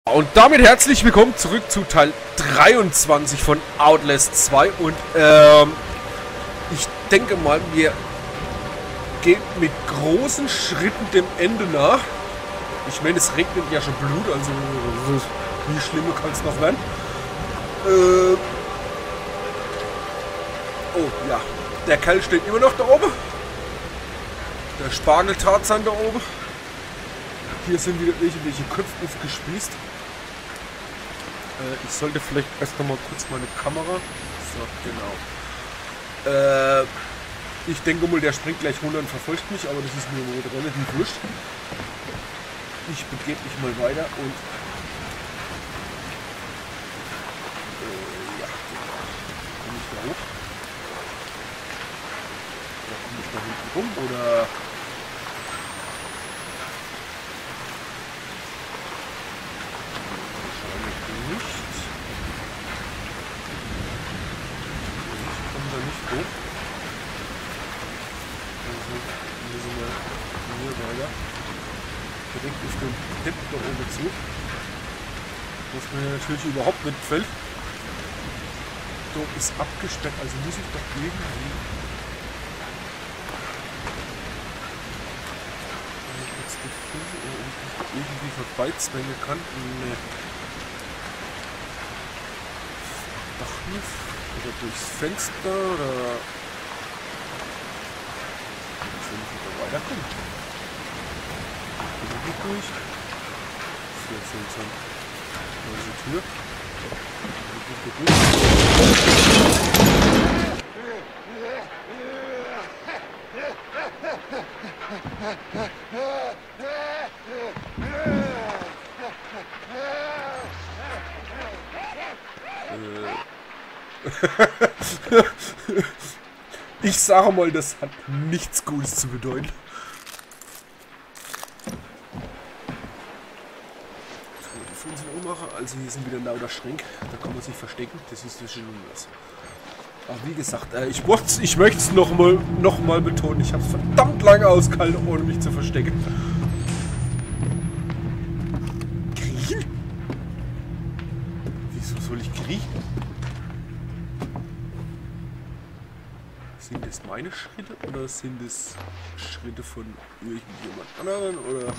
Und damit herzlich willkommen zurück zu Teil 23 von Outlast 2 und ich denke mal, wir gehen mit großen Schritten dem Ende nach. Ich meine, es regnet ja schon Blut, also wie schlimmer kann es noch werden. Oh ja, der Kerl steht immer noch da oben. Der Spargeltarzan da oben. Hier sind wieder irgendwelche Köpfe aufgespießt. Ich sollte vielleicht erst noch mal kurz meine Kamera. So, genau. Ich denke mal, der springt gleich runter und verfolgt mich, aber das ist mir relativ wurscht. Ich begebe mich mal weiter und ja, komme ich da hoch? Da komme ich da hinten rum oder? Direkt auf den Depp da oben zu. Was mir natürlich überhaupt nicht gefällt. Da ist abgesperrt, also muss ich doch irgendwie. Wenn ich jetzt die Füße irgendwie vorbeizwängen kann. Nee. Doch nicht. Oder durchs Fenster oder. Jetzt will ich wieder weiterkommen. Durch. Das ist jetzt so eine Tür. Ich sage mal, das hat nichts Gutes zu bedeuten. Also hier sind wieder lauter Schränke, da kann man sich verstecken, das ist ja schon was. Aber wie gesagt, ich möchte es noch mal betonen, ich habe es verdammt lange ausgehalten, ohne mich zu verstecken. Kriechen? Wieso soll ich kriechen? Sind das meine Schritte oder sind das Schritte von irgendjemand anderen oder...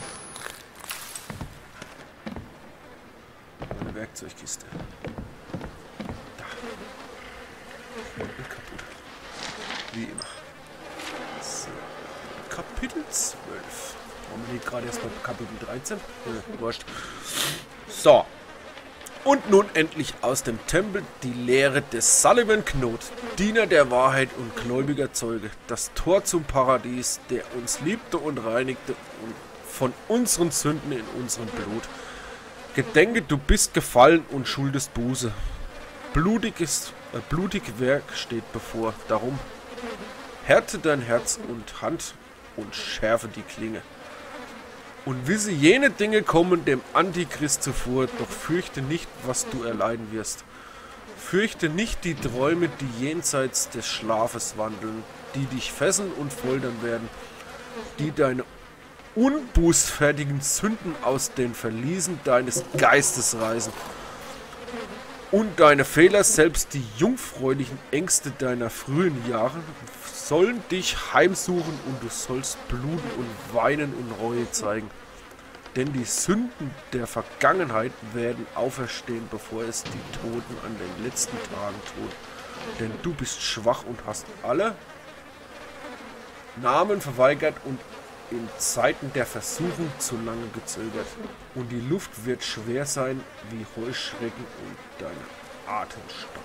Werkzeugkiste. Da. Und kaputt. Wie immer. So. Kapitel 12. Warum bin ich gerade erst bei Kapitel 13? Wurscht. So. Und nun endlich aus dem Tempel die Lehre des Sullivan Knot, Diener der Wahrheit und gläubiger Zeuge. Das Tor zum Paradies, der uns liebte und reinigte und von unseren Sünden in unserem Blut. Gedenke, du bist gefallen und schuldest Buße. Blutig Werk steht bevor. Darum härte dein Herz und Hand und schärfe die Klinge. Und wisse, jene Dinge kommen dem Antichrist zuvor, doch fürchte nicht, was du erleiden wirst. Fürchte nicht die Träume, die jenseits des Schlafes wandeln, die dich fesseln und foltern werden, die deine unbußfertigen Sünden aus den Verliesen deines Geistes reißen und deine Fehler, selbst die jungfräulichen Ängste deiner frühen Jahre, sollen dich heimsuchen und du sollst bluten und weinen und Reue zeigen. Denn die Sünden der Vergangenheit werden auferstehen, bevor es die Toten an den letzten Tagen tun. Denn du bist schwach und hast alle Namen verweigert und in Zeiten der Versuchung zu lange gezögert. Und die Luft wird schwer sein wie Heuschrecken und dein Atem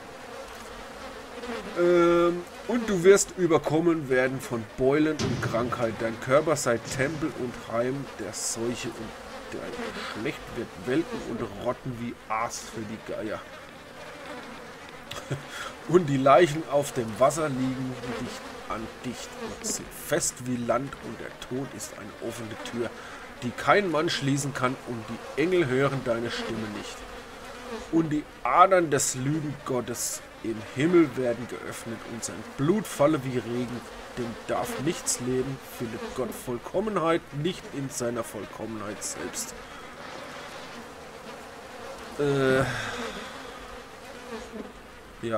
stocken. Und du wirst überkommen werden von Beulen und Krankheit. Dein Körper sei Tempel und Heim der Seuche und dein Geschlecht wird welken und rotten wie Aas für die Geier. Und die Leichen auf dem Wasser liegen dicht an dicht und sind fest wie Land und der Tod ist eine offene Tür, die kein Mann schließen kann und die Engel hören deine Stimme nicht. Und die Adern des Lügengottes im Himmel werden geöffnet und sein Blut falle wie Regen, dem darf nichts leben, findet Gott Vollkommenheit nicht in seiner Vollkommenheit selbst. Ja.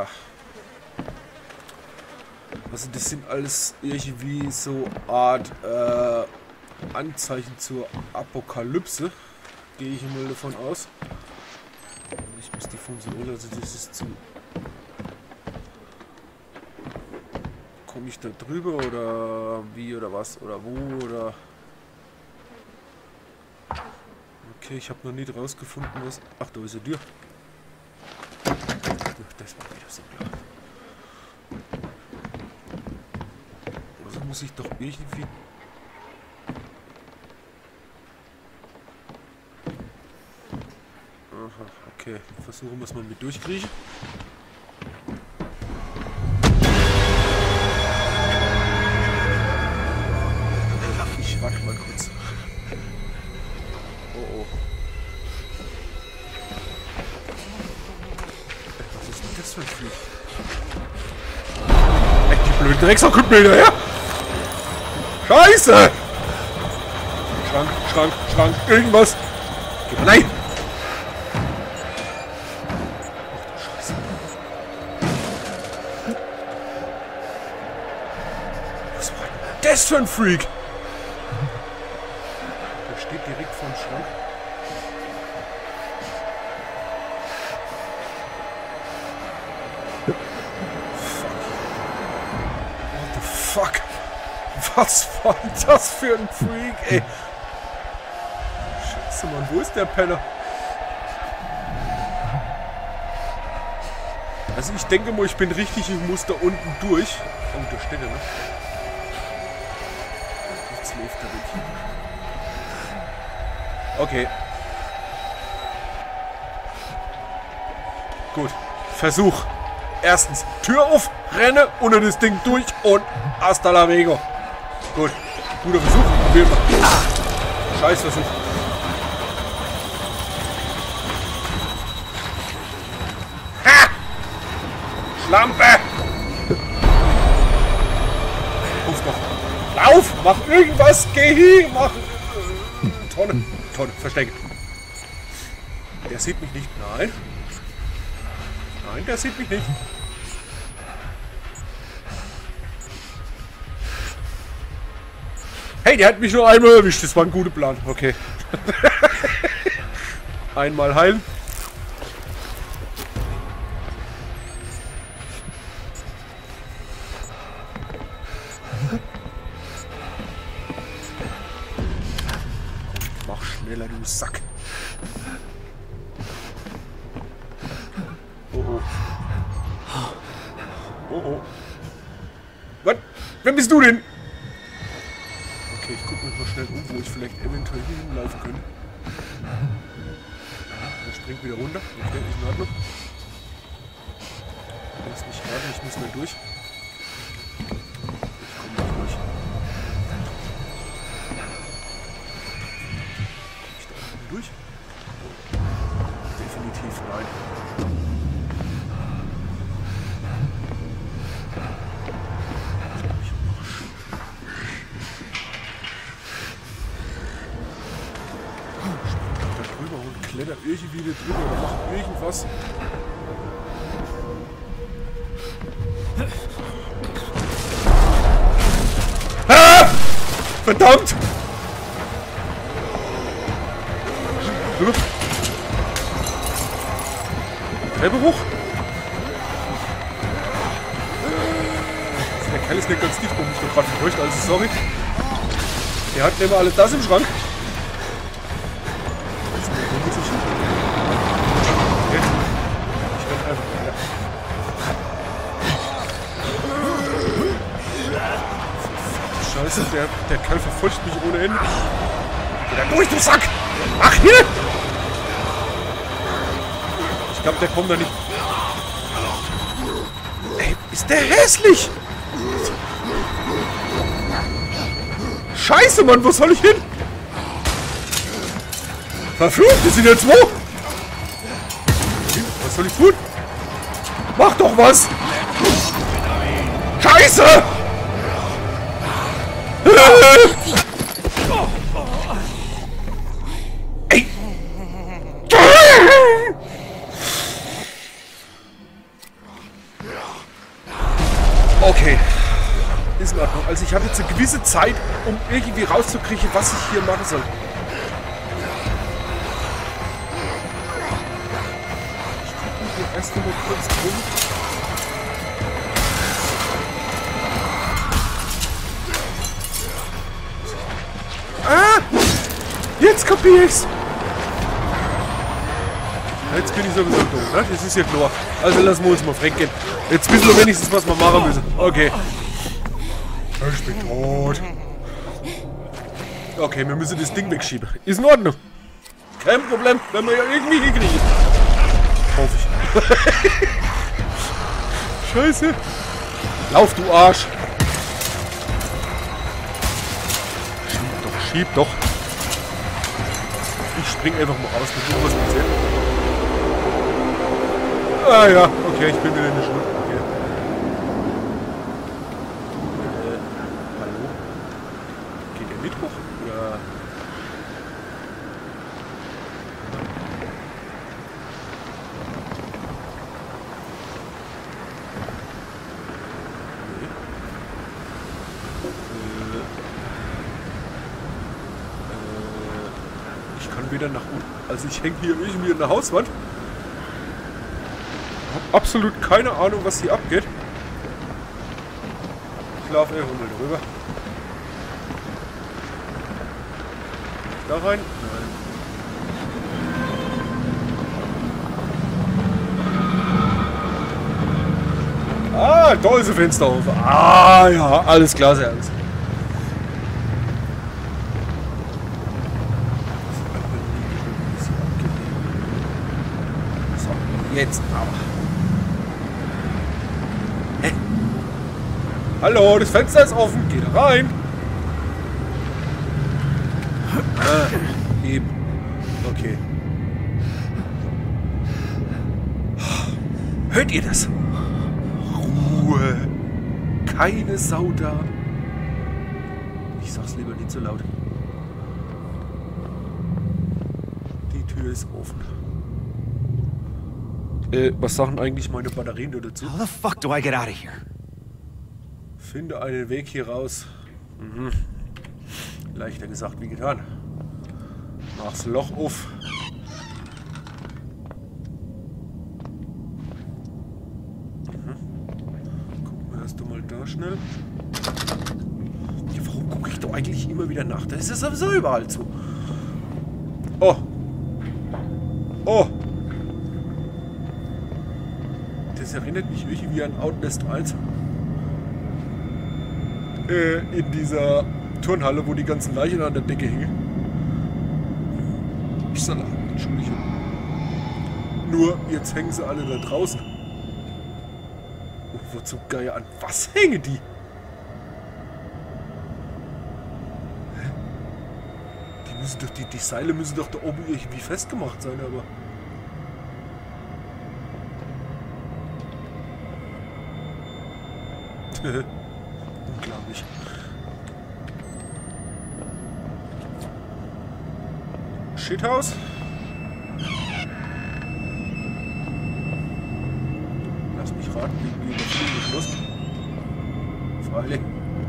Also das sind alles irgendwie so Art Anzeichen zur Apokalypse. Gehe ich mal davon aus. Ich muss die Funktion, also das ist zu... Komme ich da drüber oder wie oder was oder wo oder... Okay, ich habe noch nicht rausgefunden, was... Ach, da ist eine Tür. Das war wieder so klar. Also muss ich doch irgendwie... Aha, okay. Versuchen wir es mal mit durchkriechen. Ich warte mal kurz. Oh oh. Was ist denn das für ein Vieh? Echt, die blöden Drecksau kommt mir hinterher! Scheiße! Schrank, Schrank, Schrank, irgendwas! Nein! Was war denn das für ein Freak? Der steht direkt vorm Schrank. What the fuck? Was war denn das für ein Freak, ey? Scheiße, Mann, wo ist der Penner? Also ich denke mal, ich bin richtig, ich muss da unten durch. Oh, da steht er, ne? Jetzt läuft er weg. Okay. Gut. Versuch. Erstens, Tür auf, renne unter das Ding durch und hasta la vega. Gut. Guter Versuch. Probieren wir. Ah. Scheiß Versuch. Ha! Schlampe! Ruf doch. Lauf! Mach irgendwas! Geh hin! Mach... Tonne. Tonne. Verstecke. Der sieht mich nicht. Nein. Nein, der sieht mich nicht. Hey, der hat mich nur einmal erwischt. Das war ein guter Plan. Okay. Einmal heilen. Mach schneller, du Sack. Oh oh. Oh oh. Was? Wer bist du denn? Okay, ich gucke mich mal schnell um, wo ich vielleicht eventuell hinlaufen könnte. Er springt wieder runter. Okay, ist in Ordnung. Lass mich warten, ich muss mal durch. Ich komme mal durch. Ich da unten durch? Definitiv nein. Kletter irgendwie wieder drüber oder macht irgendwas. Ah! Verdammt! Treppe hoch! Der Kerl ist nicht ganz dicht, wo mich doch gerade vertäuscht, also sorry. Der hat immer alles das im Schrank. Scheiße, der Kerl verfolgt mich ohne Ende. Geh da durch, du Sack! Ach, hier! Ich glaube, der kommt da nicht. Ey, ist der hässlich! Scheiße, Mann, wo soll ich hin? Verflucht, wir sind jetzt wo? Was soll ich tun? Mach doch was! Scheiße! Ey! Okay. Ist in Ordnung. Also ich habe jetzt eine gewisse Zeit, um irgendwie rauszukriegen, was ich hier machen soll. Ich gucke mich hier erst mal kurz rum. Ah! Jetzt kapier ich's! Jetzt bin ich sowieso dumm, ne? Das ist ja klar. Also lassen wir uns mal frech gehen. Jetzt wissen wir wenigstens, was wir machen müssen. Okay. Ich bin tot. Okay, wir müssen das Ding wegschieben. Ist in Ordnung. Kein Problem, wenn wir ja irgendwie hinkriegen. Hoffe ich. Scheiße. Lauf, du Arsch. Schieb doch. Ich spring einfach mal raus, mit dem was wir sehen. Ah ja, okay, ich bin wieder in der Schule. Okay. Hallo? Geht der mit hoch? Ja. Ich kann wieder nach unten. Also ich hänge hier irgendwie in der Hauswand. Hab absolut keine Ahnung, was hier abgeht. Ich laufe einfach mal drüber. Da rein? Nein. Ah, da ist ein Fenster auf. Ah ja, alles klar, sehr alles. So, jetzt aber. Hä? Hallo, das Fenster ist offen. Geh da rein. Ah, eben. Okay. Hört ihr das? Ruhe. Keine Sau da. Ich sag's lieber nicht so laut. Die Tür ist offen. Was sagen eigentlich meine Batterien da dazu? How the fuck do I get out of here? Finde einen Weg hier raus. Mhm. Leichter gesagt wie getan. Mach's Loch auf. Gucken wir erst mal da schnell. Ja, warum gucke ich doch eigentlich immer wieder nach? Das ist sowieso überall zu. Oh. Oh. Das erinnert mich irgendwie an Outlast 1. In dieser Turnhalle, wo die ganzen Leichen an der Decke hingen. Salat, Entschuldigung. Nur, jetzt hängen sie alle da draußen. Und wozu Geier an was hängen die? Hä? Die müssen doch, die Seile müssen doch da oben irgendwie festgemacht sein, aber... Unglaublich. Shithouse? Lass mich raten, wegen die Überfüllung geschlossen. Freilich.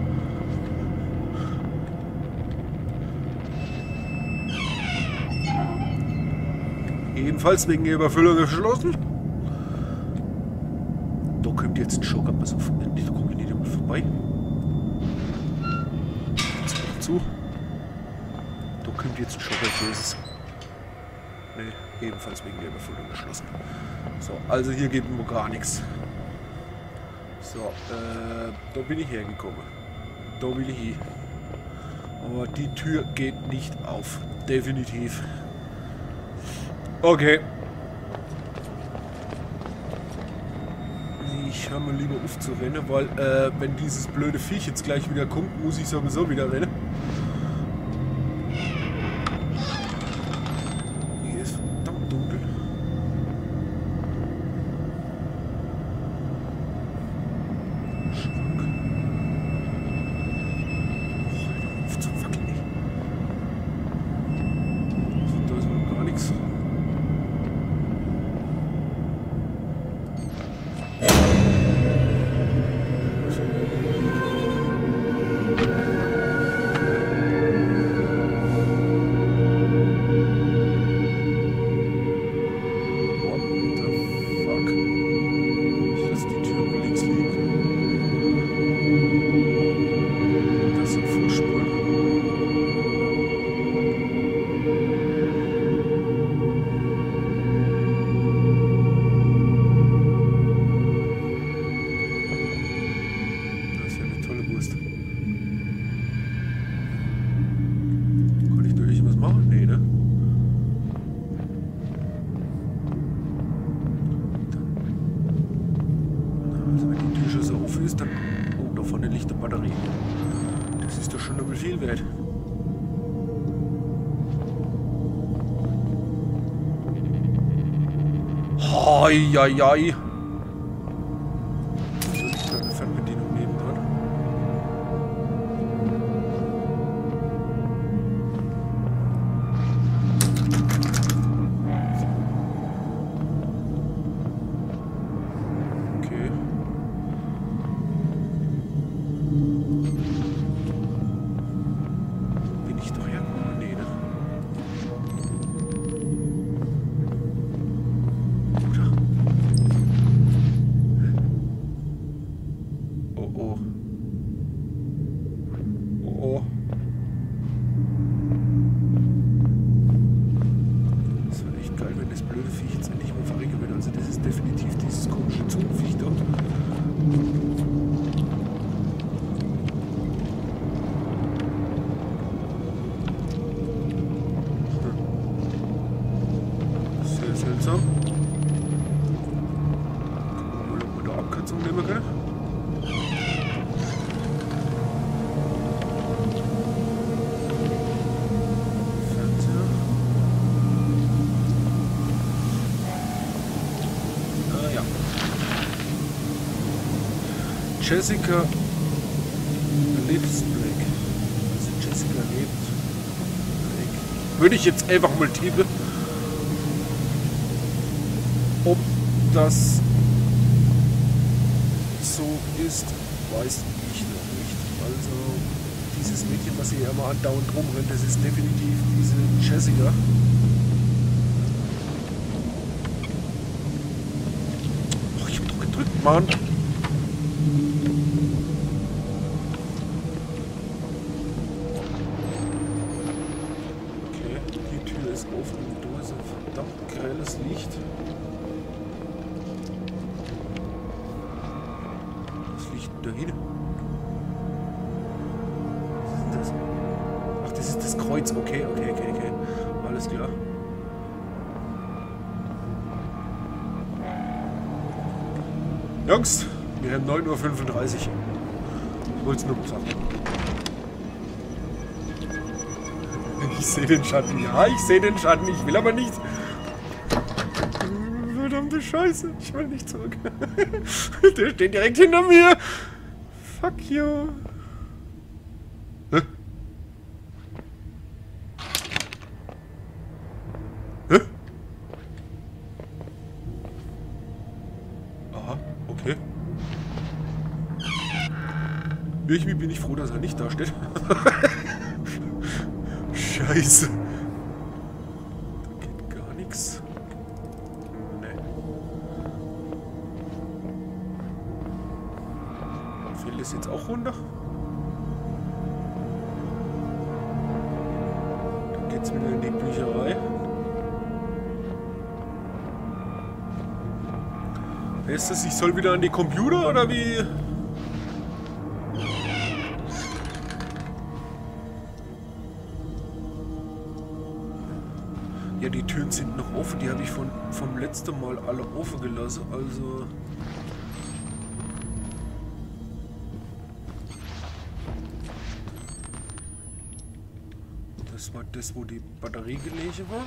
Ebenfalls wegen der Überfüllung geschlossen. Da kommt jetzt ein Schock, aber so da komme ich nicht damit vorbei. Jetzt noch zu. Da kommt jetzt ein Schock, als Jesus. Nee, ebenfalls wegen der Überfüllung geschlossen. So, also hier geht mir gar nichts. So, da bin ich hergekommen. Da will ich hin. Aber die Tür geht nicht auf. Definitiv. Okay. Ich höre mal lieber auf zu rennen, weil wenn dieses blöde Viech jetzt gleich wieder kommt, muss ich sowieso wieder rennen. Hier ist verdammt dunkel. Schrank. Oh, hör auf zu wackeln, ey. Da ist noch gar nichts. ist, dann... Oh, da vorne liegt eine Batterie. Das ist doch schon nochmal viel wert. Hei. So liegt da eine Fernbedienung nebendran. Okay. Bin ich doch hergekommen? Nee, ne? Seltsam. Gucken wir mal, ob wir da Abkürzung nehmen können. Fernseher. Ah ja. Jessica Lipsblick. Also Jessica lebt. Würde ich jetzt einfach mal tippen. Ob das so ist, weiß ich noch nicht. Also dieses Mädchen, was hier immer andauernd rumrennt, das ist definitiv diese Jessica. Ach, ich hab doch gedrückt, Mann. Okay, die Tür ist offen und da ist ein verdammt grelles Licht. Dahin. Was ist das? Ach, das ist das Kreuz. Okay. Alles klar. Jungs, wir haben 9:35 Uhr. Ich wollte es nur sagen. Ich sehe den Schatten. Ja, ich sehe den Schatten. Ich will aber nicht. Verdammte Scheiße. Ich will nicht zurück. Der steht direkt hinter mir. Fuck you. Hä? Hä? Aha, okay. Irgendwie bin ich froh, dass er nicht da steht. Scheiße. Da geht gar nichts. Fällt das jetzt auch runter? Dann geht's wieder in die Bücherei. Heißt das, ich soll wieder an die Computer oder wie? Ja, die Türen sind noch offen. Die habe ich vom letzten Mal alle offen gelassen. Also... Das war das, wo die Batterie gelegen war.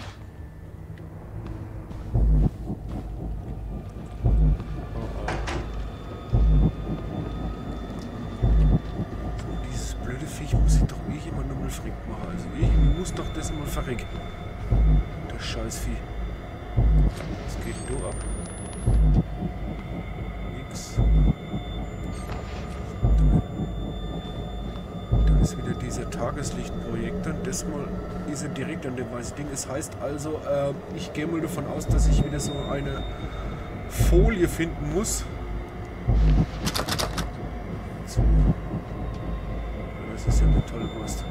So, dieses blöde Viech muss ich doch irgendwann nochmal frick machen. Also irgendwie muss doch das mal verrecken. Das Scheißvieh. Was geht denn da ab? Nix. Da ist wieder dieser Tageslichtprojektor. Das mal ist er direkt an dem weißen Ding. Es heißt also, ich gehe mal davon aus, dass ich wieder so eine Folie finden muss. So. Das ist ja eine tolle Wurst.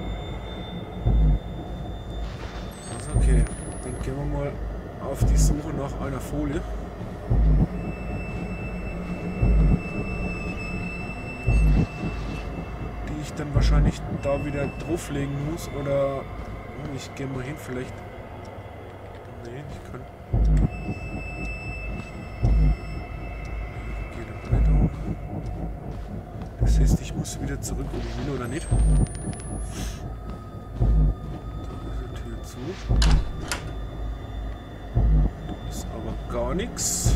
Also okay, dann gehen wir mal auf die Suche nach einer Folie. Die ich dann wahrscheinlich da wieder drauflegen muss oder ich gehe mal hin, vielleicht. Nee, ich kann. Geht auch nicht hoch. muss wieder zurück, wo ich will, oder nicht? Da ist die Tür zu. Da ist aber gar nichts.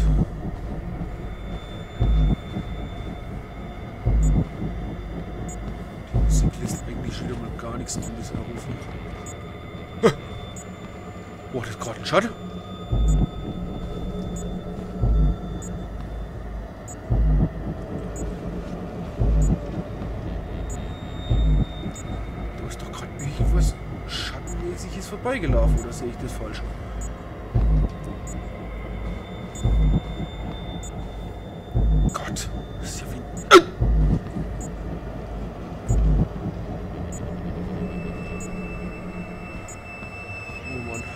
Die Musik lässt eigentlich wieder mal gar nichts anderes errufen. Oh, das ist gerade ein Schatten. Da ist doch gerade irgendwas Schattenmäßiges vorbeigelaufen, oder sehe ich das falsch? Gott, das ist ja wie... Oh Mann.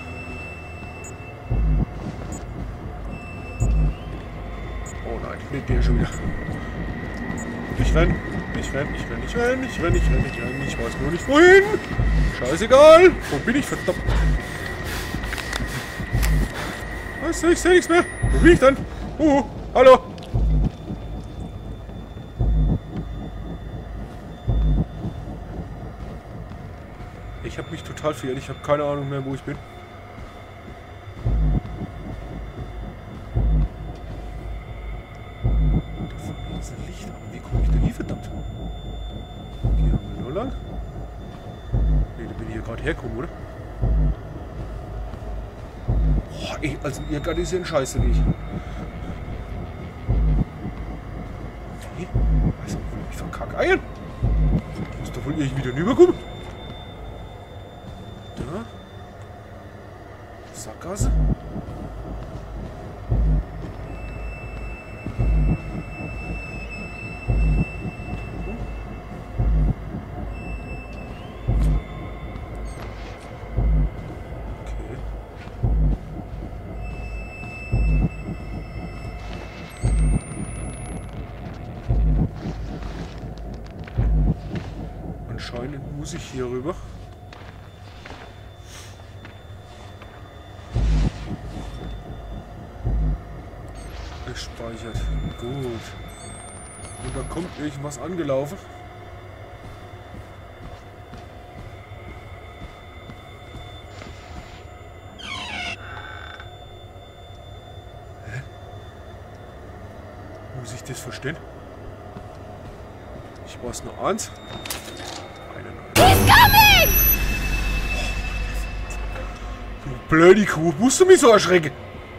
Oh nein, nicht der schon wieder. Ich renn, ich renn, ich renn, ich renn, ich renn, ich renn, ich renn, ich weiß nur nicht wohin. Scheißegal. Wo bin ich, verdammt? Was? Ich sehe nichts mehr. Wo bin ich denn? Hallo. Ich habe mich total verirrt. Ich habe keine Ahnung mehr, wo ich bin. Licht, aber wie komme ich da hier, verdammt? Hier haben wir nur lang. Ne, da bin ich hier gerade hergekommen, oder? Boah, ey, also ihr Gott ist ja ein Scheiße, wie ich. Nee, also, ich verkacke Eiern. Ich muss doch wohl irgendwie wieder rüberkommen. Da. Sackgasse. Anscheinend muss ich hier rüber. Gespeichert. Gut. Und da kommt irgendwas angelaufen. Hä? Muss ich das verstehen? Ich weiß nur eins. Du blöde Kuh, musst du mich so erschrecken?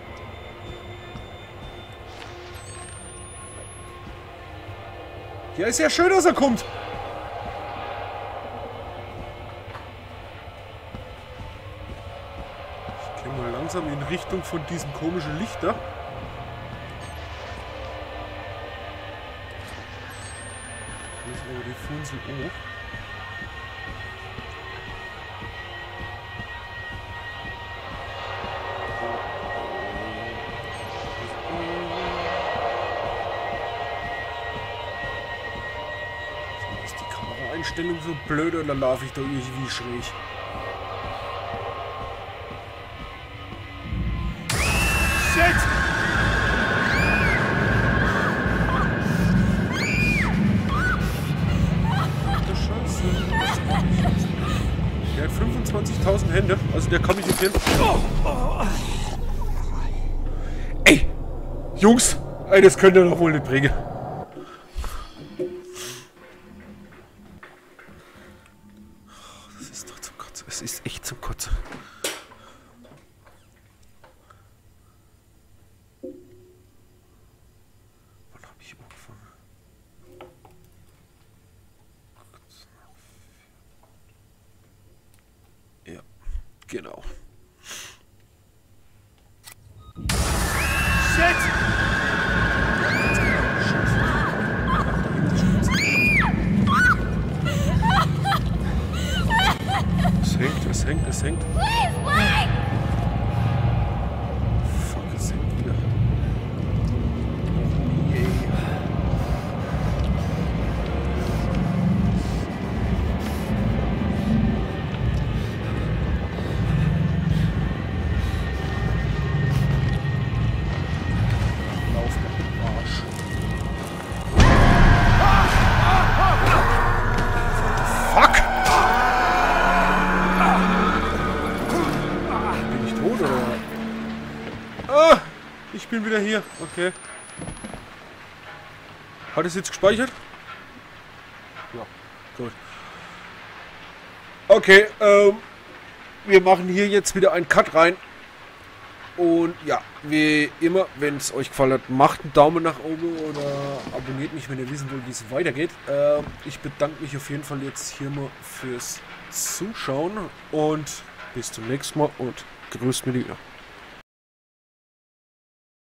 Ja, ist ja schön, dass er kommt. Ich gehe mal langsam in Richtung von diesem komischen Licht da. Hier ist aber die Funsel hoch. Einstellung so blöd oder laufe ich da irgendwie schräg? Shit! Ach, Scheiße. Der hat 25.000 Hände, also der kann mich jetzt hin. Ey! Jungs! Ey, das könnt ihr doch wohl nicht bringen. Das ist echt zum Kotzen. Wann habe ich angefangen? Ja, genau. Shit! Es hängt. Please, wait! Fuck, es hängt wieder. Yeah. Lauf, Arsch. ich bin wieder hier. Okay. Hat es jetzt gespeichert? Ja, gut. Okay, wir machen hier jetzt wieder einen Cut rein. Und ja, wie immer, wenn es euch gefallen hat, macht einen Daumen nach oben oder abonniert mich, wenn ihr wissen wollt, wie es weitergeht. Ich bedanke mich auf jeden Fall jetzt hier mal fürs Zuschauen und bis zum nächsten Mal und grüßt mir wieder.